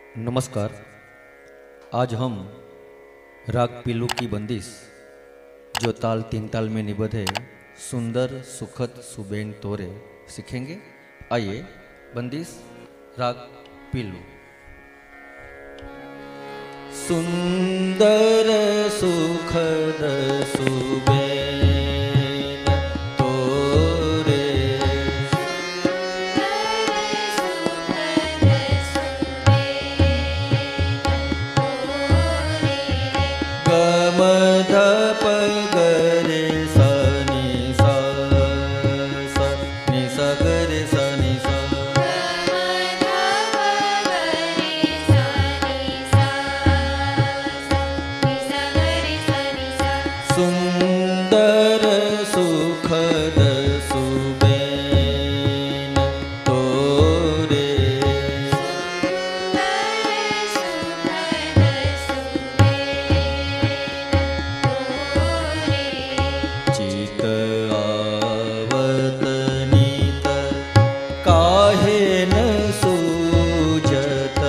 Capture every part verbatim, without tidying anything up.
नमस्कार। आज हम राग पीलू की बंदिश जो ताल तीन ताल में निबद्ध है, सुंदर सुखद सुबेन तोरे सीखेंगे। आइए, बंदिश राग पीलू। सुंदर सुखद सुबेन सुंदर सुखद सुबेन तोरे चित आवत नीत काहे न सूझत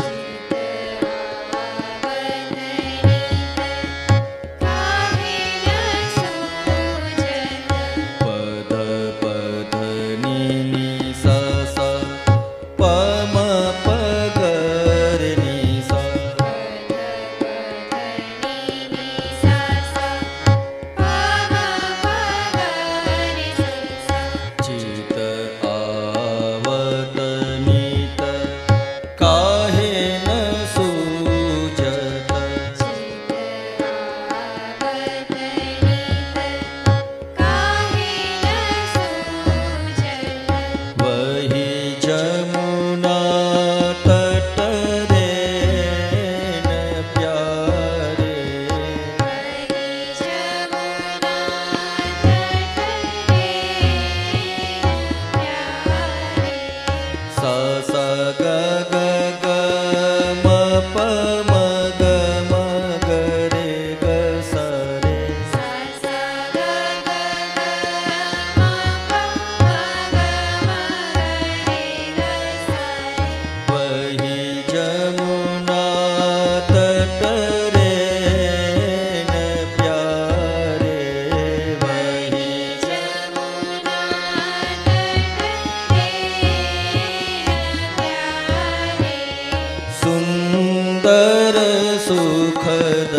सुंदर सुखद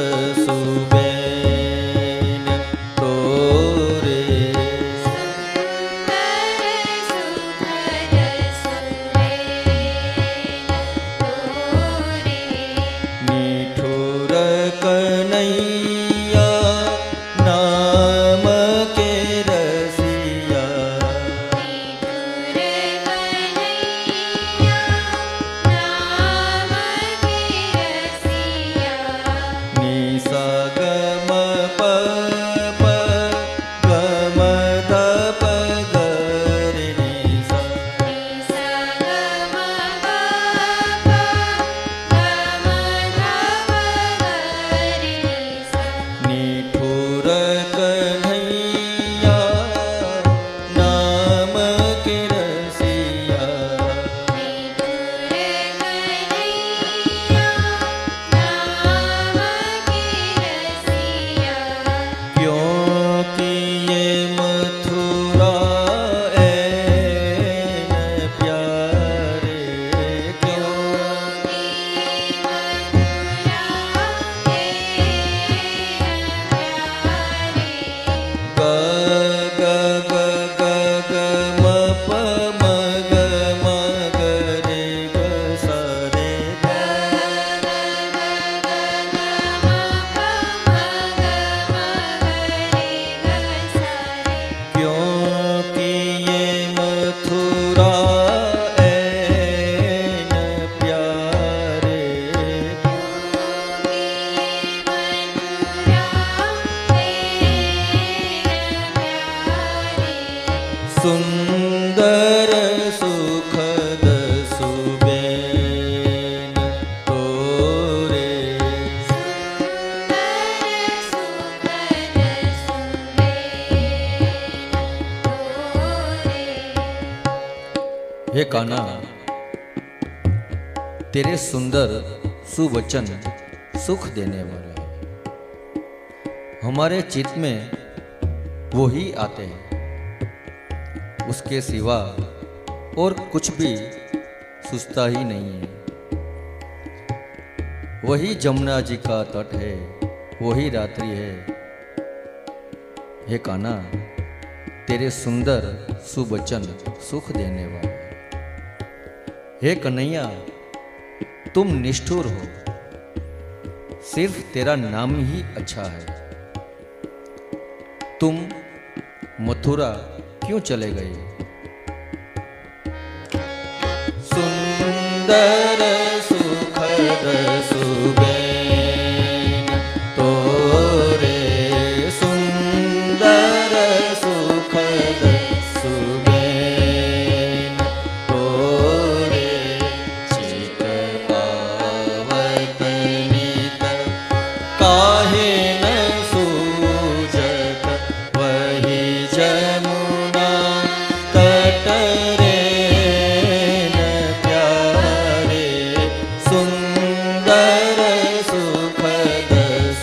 सुबेन तोरे निठुर कन्हैया नाम के रसिया सुंदर सुखद सुबेन तोरे हे कान्हा, तेरे सुंदर सुवचन सुख देने वाले हमारे चित्त में वो ही आते हैं, उसके सिवा और कुछ भी सुझता ही नहीं है। वही जमुना जी का तट है, वही रात्रि है। हे कान्हा, तेरे सुंदर सुवचन सुख देने वाले। हे कन्हैया, तुम निष्ठुर हो, सिर्फ तेरा नाम ही अच्छा है। तुम मथुरा क्यों चले गए? सुंदर सुखद सुबेन तोरे, सुंदर सुखद सुबेन तोरे, चित पावत नित काहे न सूझत, वही जमुना तट रे न प्यारे। सुंदर सुखद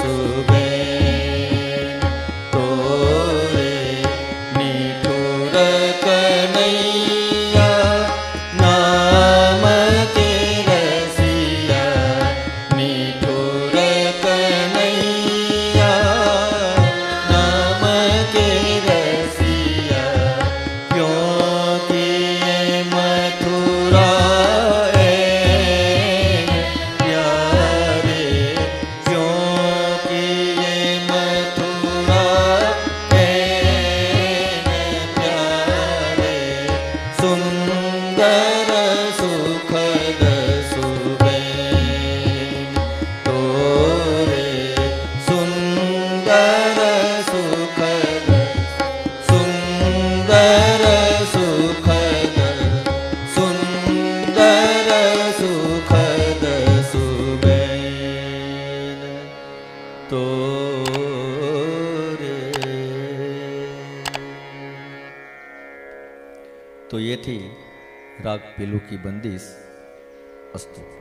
सुबेन तोरे, निठुर कन्हैया नाम के रसिया। निठुर कन्हैया नाम के रसिया, क्योंकि ये मथुरा एन प्यारे। क्योंकि ये मथुरा एन प्यारे। सुंदर सुखद सुबेन तोरे, सुंदर सुखद, सुंदर सुखद, सुंदर सुखद सुबेन तोरे। तो ये थी राग पीलू की बंदिश। अस्तु।